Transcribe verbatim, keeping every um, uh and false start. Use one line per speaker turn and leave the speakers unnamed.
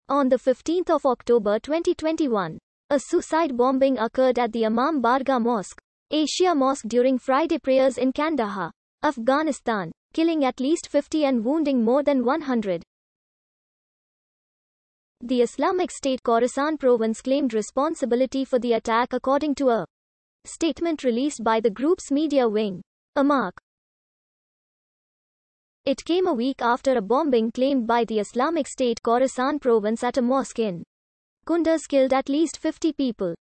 On the fifteenth of October twenty twenty-one, a suicide bombing occurred at the Imam Barga Mosque, Asia Mosque during Friday prayers in Kandahar, Afghanistan, killing at least fifty and wounding more than one hundred. The Islamic State Khorasan province claimed responsibility for the attack according to a statement released by the group's media wing. A mark. It came a week after a bombing claimed by the Islamic State Khorasan province at a mosque in Kunduz killed at least fifty people.